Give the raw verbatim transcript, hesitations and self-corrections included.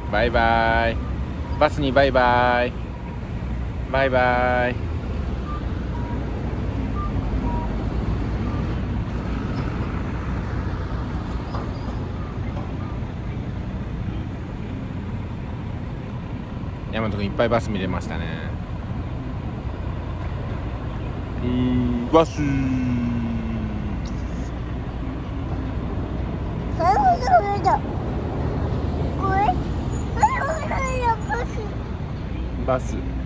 バイバイ。バスにバイバイ。バイバイ。大和くんいっぱいバス見れましたね。うーバスー。バス。